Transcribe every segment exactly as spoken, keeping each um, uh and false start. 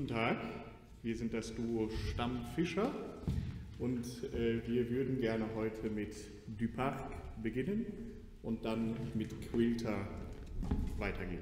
Tag, wir sind das Duo Stamm-Fischer und äh, wir würden gerne heute mit Du Parc beginnen und dann mit Quilter weitergehen.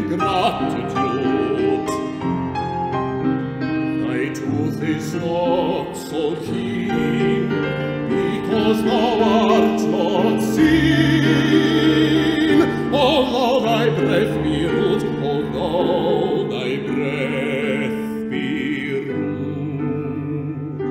gratitude. Thy tooth is not so keen, because thou art not seen. Although thy breath be rude, although thy breath be rude.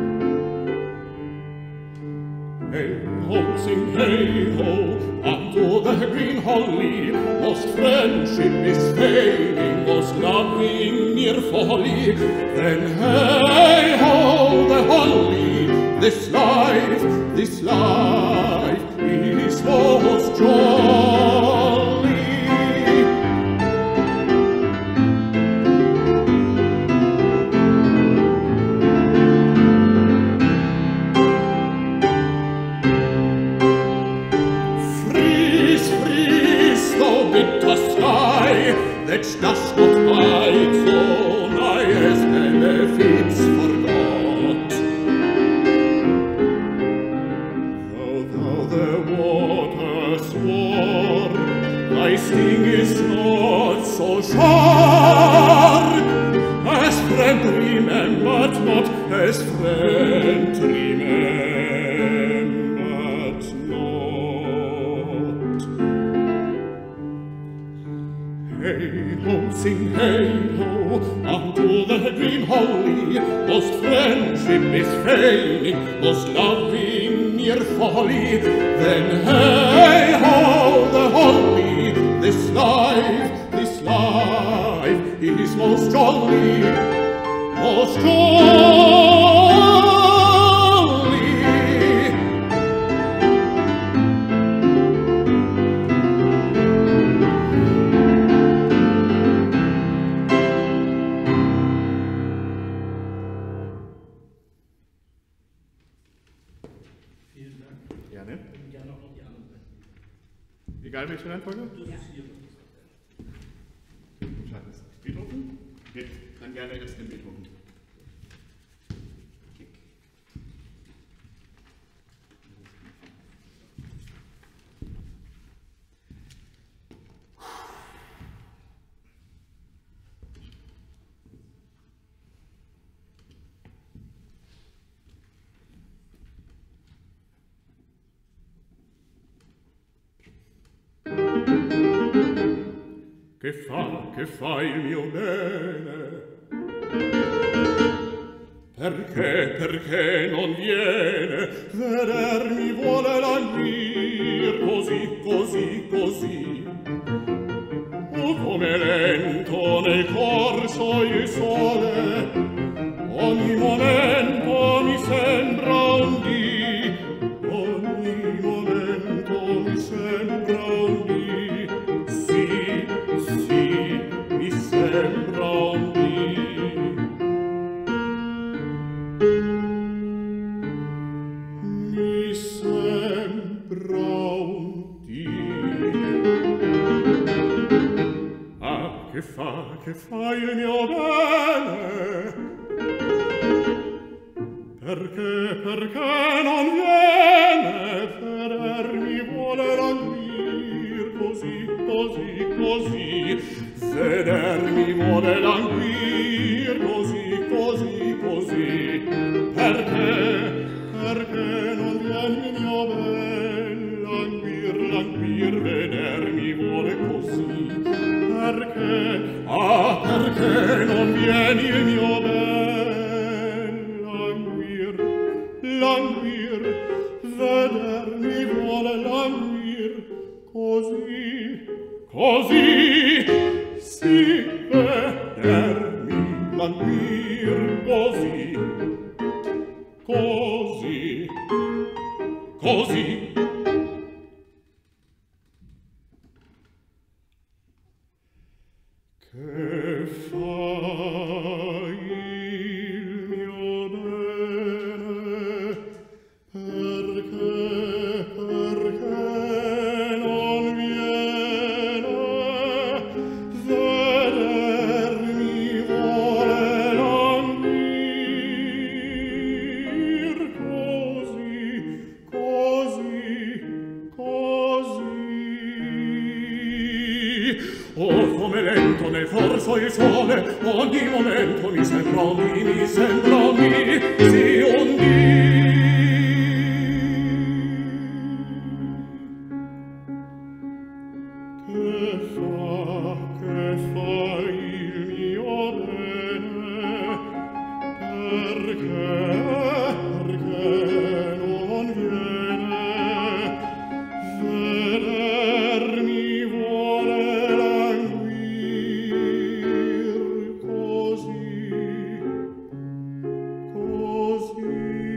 Hey-ho, sing hey-ho, unto the green holly, most friendship is fading, most loving mere folly. Then hey-ho, the holly, this life, this life is most jolly. Freeze, freeze, thou bitter sky, that does not bite so nigh as benefits forgot. Though thou the waters war, thy sting is not so sharp, as friend remembered not, as friend remembered not. Hey-ho, sing hey-ho, unto the green holly, most friendship is failing, most loving mere folly. Then hey-ho, the holly, this life, this life is most jolly, most jolly. Gerne. Egal welche Reihenfolge? Ja. Entscheidend ist Beethoven. Okay. Dann gerne erst den Beethoven. Che fa, che fa il mio bene? Perché, perché non viene? Vedermi vuole languir così, così, così. O come lento nel corso il sole, ogni momento mi sembra un dì, ogni momento mi sembra un dì. Sì, sì, mi sembra un dì. Mi sembra un dì. Ah, che fa, che fa il mio bene? Perché, perché non viene? Vedermi vuole languir così, così, così. Vedermi vuole languir così, così, così. Perché, perché non viene il mio ben? Languir, languir, vedermi vuole così. Perché, ah, perché non viene il mio ben? Languir, languir, vedermi vuole languir così, così. Sì, vedermi languir così, così, così. Che fa il mio bene? Perché, perché non viene? Vedermi vuole languir così, così, così. Oh, come lento nel corso il sole, ogni momento mi sembra un dì, mi sembra un dì, sì un dì. Che fa, che fa il mio bene, perché, perché non viene, vedermi vuole languir così, così.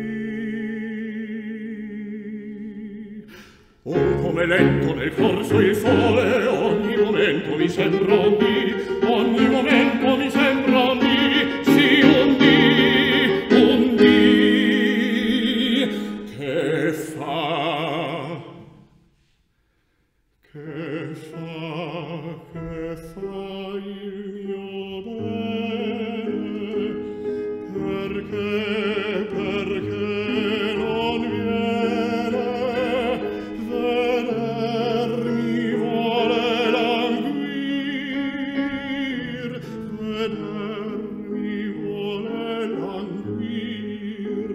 Oh, come lento nel corso il sole, ogni momento mi sembra un dì, ogni momento mi sembra un dì, sì un dì, un dì. Che fa, che fa, che fa il mio bene, perché, perché non viene, vedermi vuole languir, vedermi vuole languir,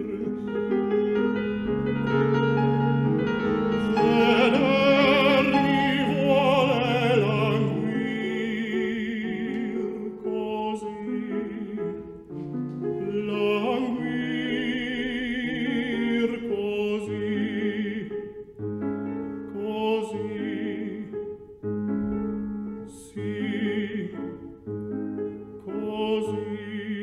vedermi vuole languir così, languir così, così, sì, così.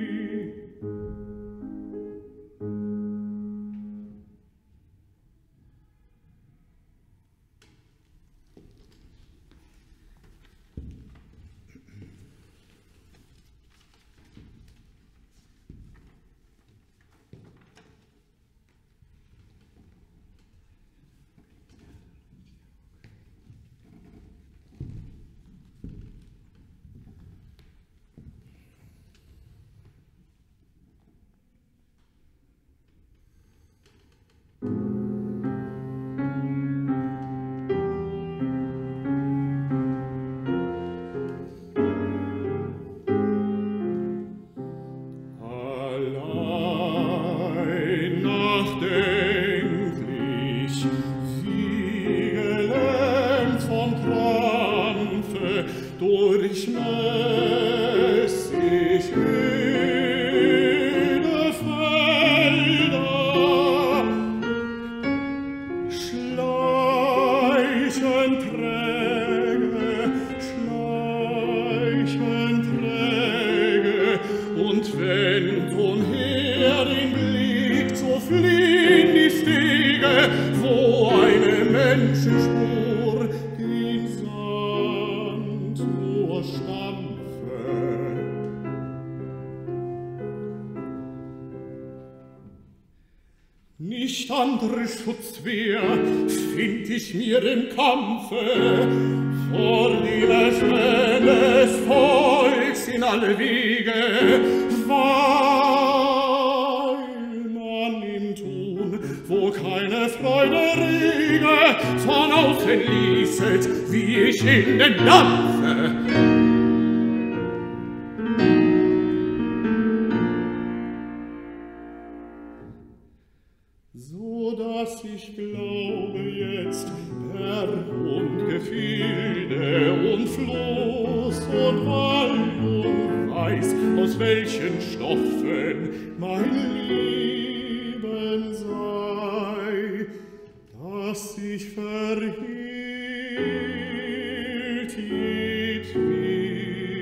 Allein nachdenklich, wie gelähmt vom Krampfe, durchmäßig öde Felder, schleichen träge, schleichen träge, und wenn umher den Blick so fliehen die Stege, wo eine Menschenspur den Sand nur stampfe. Nicht andere Schutzwehr find ich mir im Kampfe vor dem Erschrecken des Volks in alle Wege, weil man im Tun, wo keine Freude rege, von außen ließet, wie ich in den Dampfe. So dass ich glaube jetzt Berg und Gefilde und Floß und Wald und weiß, aus welchen Stoffen mein Leben sei, dass sich verhielt jedweden.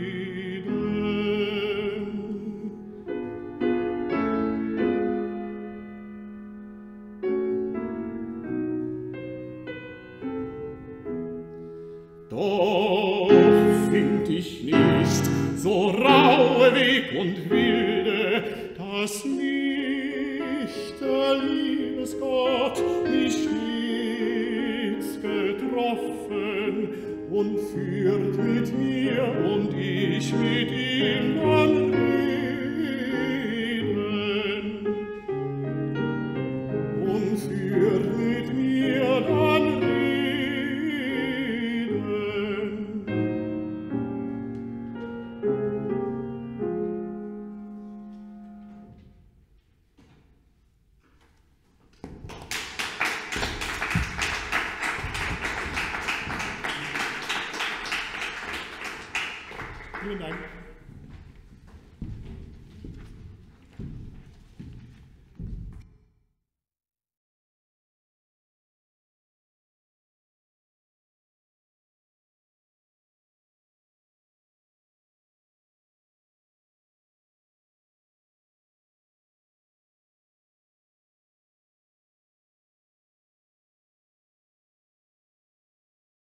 Doch find ich nicht so raue Weg und wilde, dass nicht der Liebesgott mich stets getroffen und führt mit mir und ich mit ihm dann reden und führt mit mir dann reden. Vielen Dank.